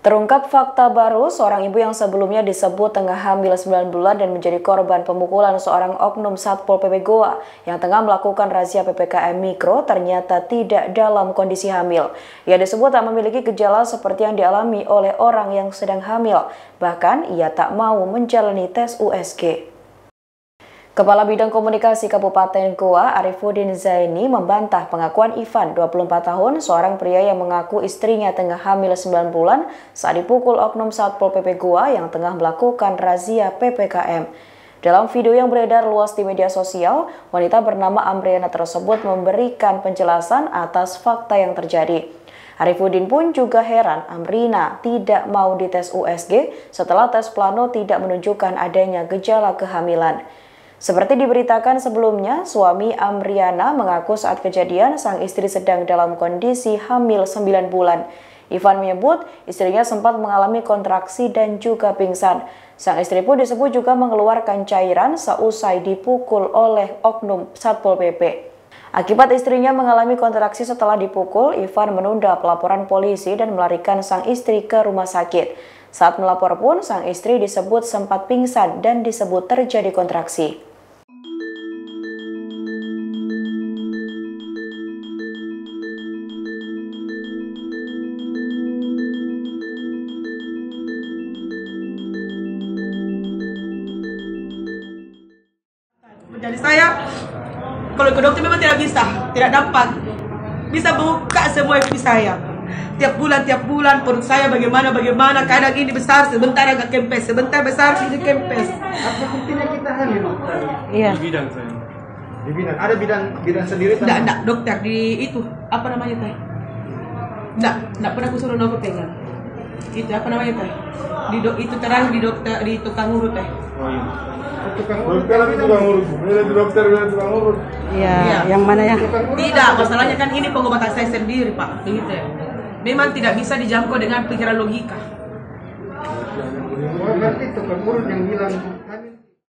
Terungkap fakta baru, seorang ibu yang sebelumnya disebut tengah hamil 9 bulan dan menjadi korban pemukulan seorang oknum Satpol PP Goa yang tengah melakukan razia PPKM Mikro ternyata tidak dalam kondisi hamil. Ia disebut tak memiliki gejala seperti yang dialami oleh orang yang sedang hamil. Bahkan ia tak mau menjalani tes USG. Kepala Bidang Komunikasi Kabupaten Goa, Arifuddin Zaini, membantah pengakuan Ivan, 24 tahun, seorang pria yang mengaku istrinya tengah hamil 9 bulan saat dipukul oknum Satpol PP Goa yang tengah melakukan razia PPKM. Dalam video yang beredar luas di media sosial, wanita bernama Amriana tersebut memberikan penjelasan atas fakta yang terjadi. Arifuddin pun juga heran Amrina tidak mau dites USG setelah tes plano tidak menunjukkan adanya gejala kehamilan. Seperti diberitakan sebelumnya, suami Amriana mengaku saat kejadian sang istri sedang dalam kondisi hamil 9 bulan. Ivan menyebut istrinya sempat mengalami kontraksi dan juga pingsan. Sang istri pun disebut juga mengeluarkan cairan seusai dipukul oleh oknum Satpol PP. Akibat istrinya mengalami kontraksi setelah dipukul, Ivan menunda pelaporan polisi dan melarikan sang istri ke rumah sakit. Saat melapor pun, sang istri disebut sempat pingsan dan disebut terjadi kontraksi. Jadi saya, kalau ke dokter memang tidak dapat bisa buka semua FB saya. Tiap bulan perut saya bagaimana, kadang ini besar, sebentar agak kempes, sebentar besar, ini kempes. Apa buktinya kita hamil? Iya. Di bidang saya. Di bidang, ada bidang sendiri? Enggak, dokter di itu, apa namanya teh? Enggak pernah kusuruh nopo pegang. Itu apa namanya teh? Itu terakhir di dokter, di tukang urut teh. Oh iya. Tukang urut, dokter bilang tukang urut. Iya, yang mana ya? Tidak, masalahnya kan ini pengobatan saya sendiri, Pak. Begitu ya. Memang tidak bisa dijangkau dengan pikiran logika. Berarti tukang urut yang bilang hamil.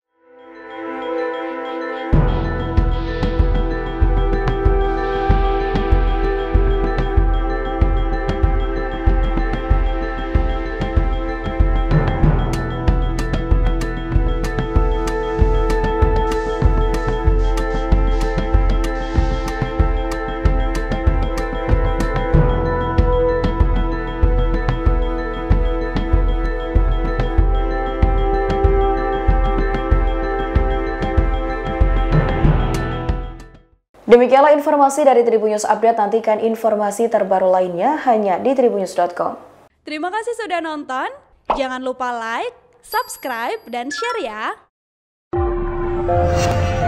Demikianlah informasi dari Tribun News Update. Nantikan informasi terbaru lainnya hanya di tribunnews.com. Terima kasih sudah nonton. Jangan lupa like, subscribe, dan share ya.